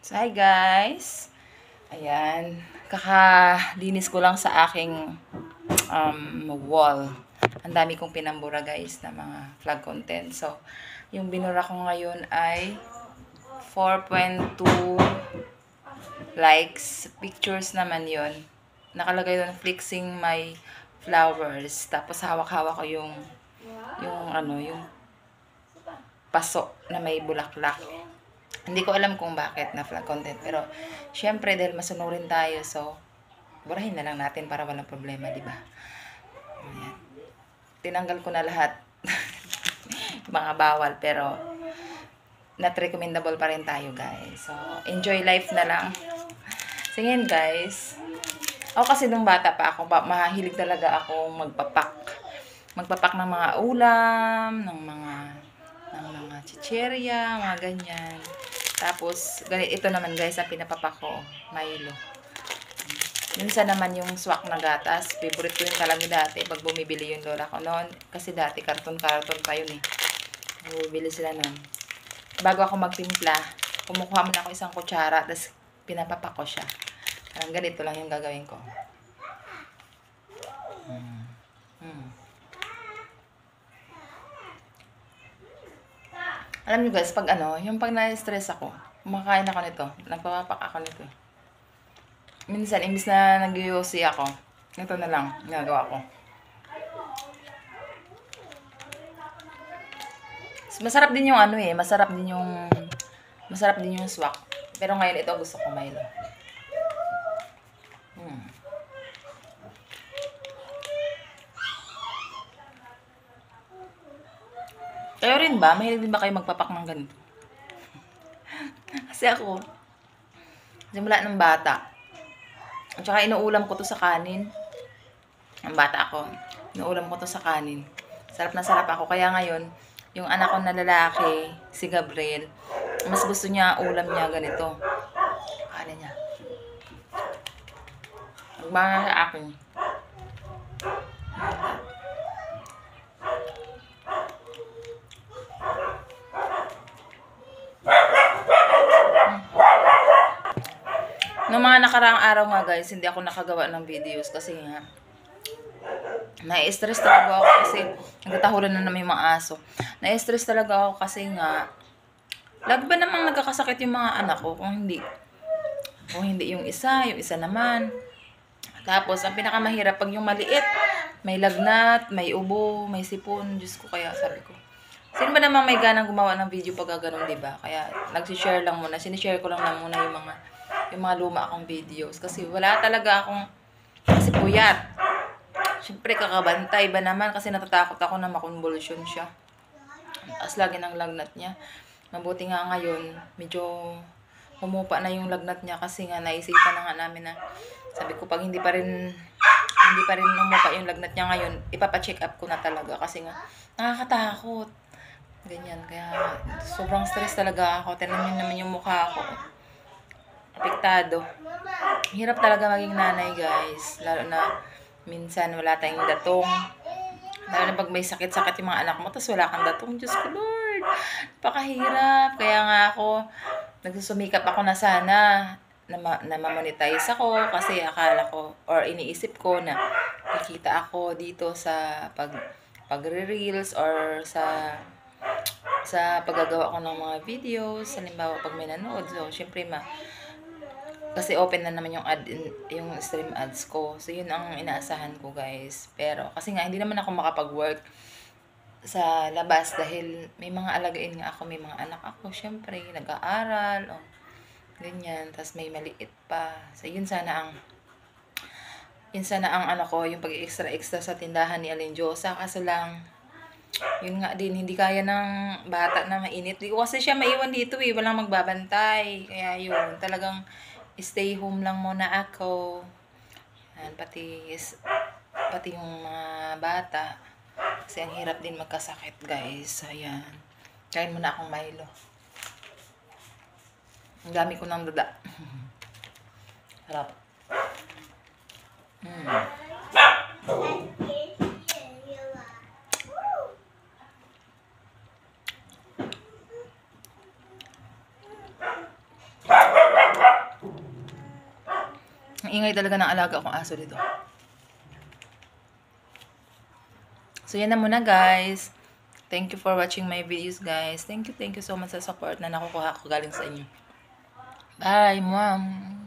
So, hi guys! Ayan, kakalinis ko lang sa aking wall. Ang dami kong pinambura guys na mga vlog content. So, yung binura ko ngayon ay 4.2 likes. Pictures naman yon. Nakalagay doon, flexing my flowers. Tapos hawak-hawak ko yung paso na may bulaklak. Hindi ko alam kung bakit na vlog content. Pero, syempre, dahil masunurin tayo, so, burahin na lang natin para walang problema, di ba? Ayan. Tinanggal ko na lahat. Mga bawal, pero, not recommendable pa rin tayo, guys. So, enjoy life na lang. Sige, guys. Ako kasi nung bata pa ako, mahilig talaga akong magpapak. Magpapak ng mga ulam, ng mga chicherya, mga ganyan. Tapos, ito naman guys, ang pinapapak ko, Milo. Minsan naman yung swak na gatas. Favorite ko yun talaga dati pag bumibili yung lola ko noon. Kasi dati, karton-karton pa yun eh. Bumibili sila noon. Bago ako magtimpla, kumukuha mo na ako isang kutsara, tapos pinapapak ko siya. Parang ganito lang yung gagawin ko. Alam niyo guys, pag yung pag na-stress ako, kumakain ako nito, nagpapapak ako nito. Minsan, imbis na nag-yosi ako, ito na lang, ginagawa ko. Masarap din yung masarap din yung swak. Pero ngayon ito gusto ko Milo. Kayo rin ba? Mahilig din ba kayo magpapak ng ganito? Kasi ako, simula ng bata. At saka inuulam ko to sa kanin. Ang bata ako, inuulam ko to sa kanin. Sarap na sarap ako. Kaya ngayon, yung anak ko na lalaki, si Gabriel, mas gusto niya ulam niya ganito. Kanin niya. Magmana sa akin. Noong mga nakaraang araw nga guys, hindi ako nakagawa ng videos kasi nga na-stress talaga ako kasi nagtatahulan na naman yung mga aso. Na-stress talaga ako kasi nga lagi ba namang nagkakasakit yung mga anak ko kung hindi yung isa naman. Tapos ang pinakamahirap pag yung maliit, may lagnat, may ubo, may sipon. Diyos ko, kaya sabi ko, sino ba namang may ganang gumawa ng video pag gano'n, diba? Kaya nagsishare lang muna, sinishare ko lang muna yung mga luma akong videos. Kasi wala talaga akong, kasi puyat. Siyempre kakabantay ba naman kasi natatakot ako na makonvulsion siya. As lagi ng lagnat niya. Mabuti nga ngayon, medyo humupa na yung lagnat niya kasi nga naisipan na nga namin na sabi ko pag hindi pa rin humupa yung lagnat niya ngayon, ipapa-check up ko na talaga kasi nga nakakatakot. Ganyan, kaya sobrang stress talaga ako. Tingnan naman yung mukha ko. Apektado. Hirap talaga maging nanay guys. Lalo na minsan wala tayong datong. Lalo na pag may sakit-sakit yung mga anak mo, tapos wala kang datong. Diyos ko Lord, napakahirap. Kaya nga ako, nagsusumikap ako na sana na ma-monetize ako kasi akala ko or iniisip ko na kikita ako dito sa pagre-reels or sa paggagawa ko ng mga videos. Halimbawa pag may nanood, so syempre kasi open na naman yung stream ads ko. So yun ang inaasahan ko guys. Pero kasi nga hindi naman ako makapag-work sa labas dahil may mga alagain nga ako, may mga anak ako, syempre nag-aaral o ganyan, tapos may maliit pa. So yun sana ang ko, yung pag-extra sa tindahan ni Alenjosa. Kaso lang yun nga din, hindi kaya ng bata na mainit. Di ko kasi siya maiwan dito walang magbabantay. Kaya yun, talagang stay home lang muna ako. Yan, pati yung mga bata. Kasi ang hirap din magkasakit, guys. Ayan. Kain muna akong Milo. Ang dami ko ng dada. Harap. Ang ingay talaga ng alaga kong aso dito. So, yan na muna guys. Thank you for watching my videos guys. Thank you so much sa support na nakukuha ko galing sa inyo. Bye, mom.